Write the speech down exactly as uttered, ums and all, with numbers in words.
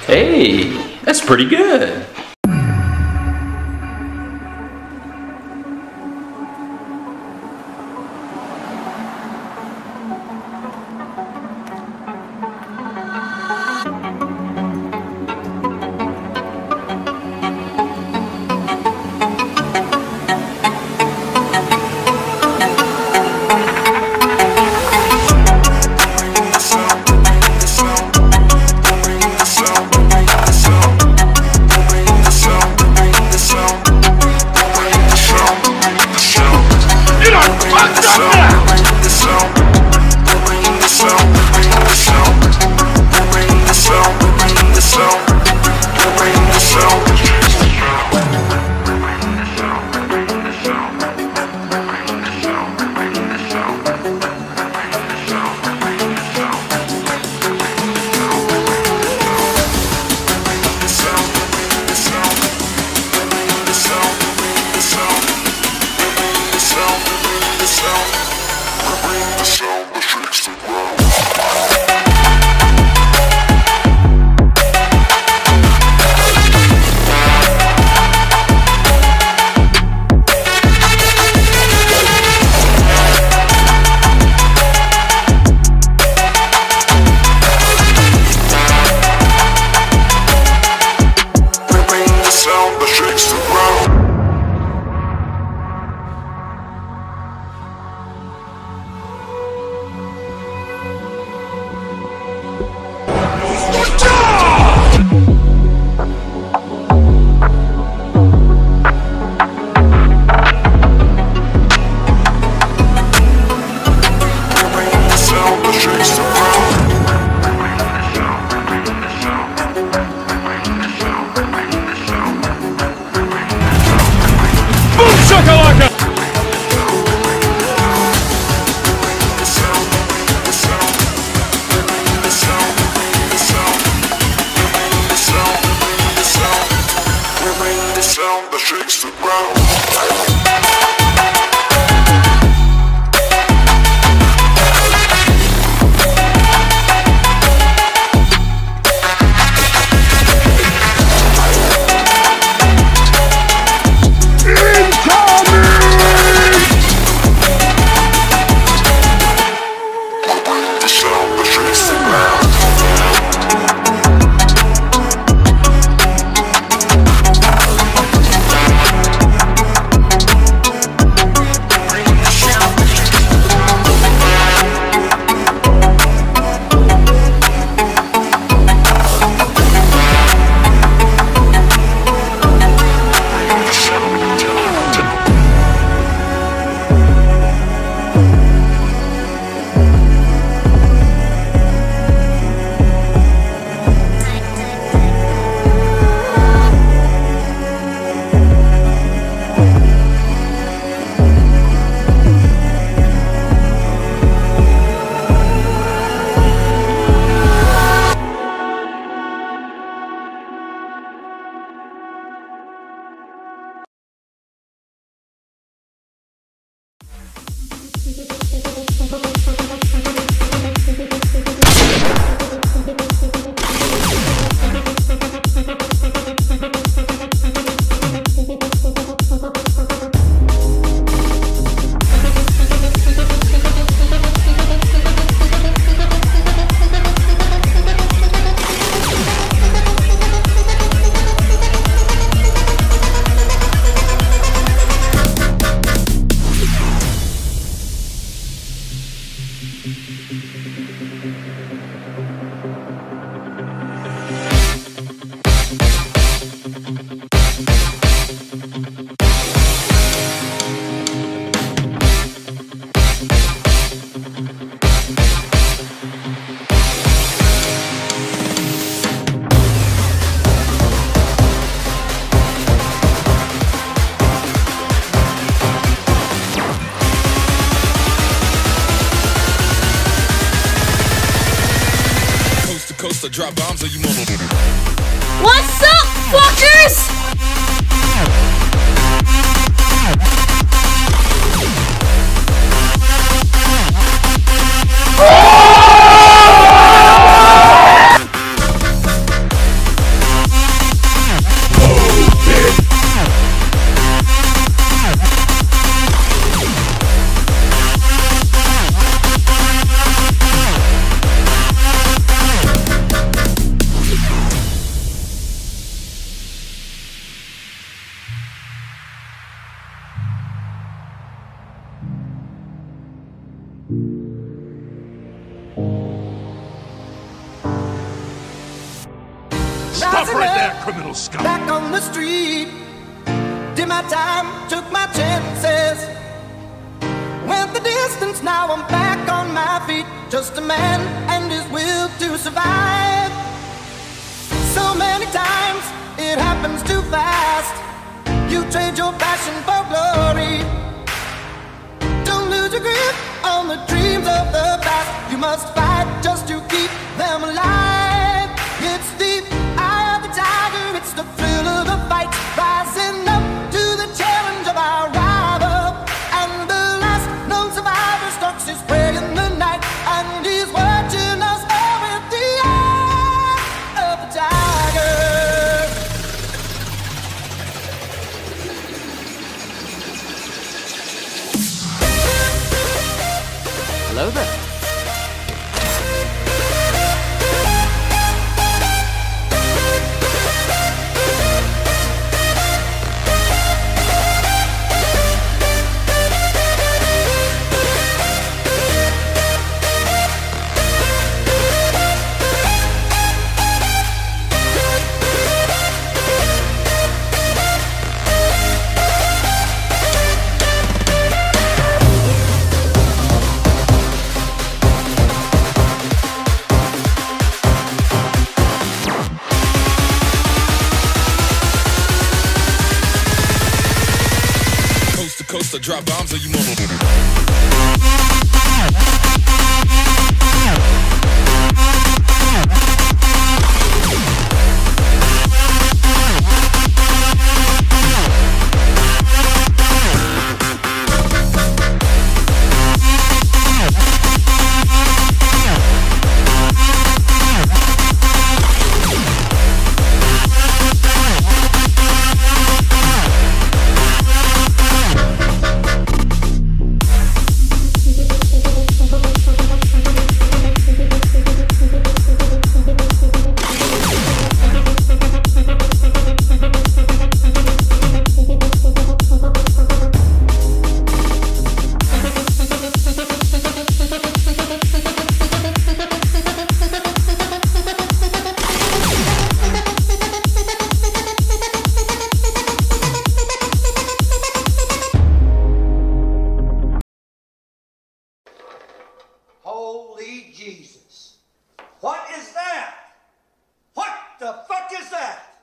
Hey, that's pretty good. To drop bombs or you mother. What's up, fuckers? Stop right there, criminal scum! Back on the street, did my time, took my chances. Went the distance, now I'm back on my feet. Just a man and his will to survive. So many times, it happens too fast. You trade your passion for glory. Don't lose your grip on the dreams of the past. You must fight just to keep them alive. It's the eye of the tiger, it's the thrill of the fight. Rising up to the challenge of our rival. And the last known survivor stalks his prey in the night. And he's watching us all with the eye of the tiger. Hello there. Coast to drop bombs on you motherfuckers. Holy Jesus. What is that? What the fuck is that?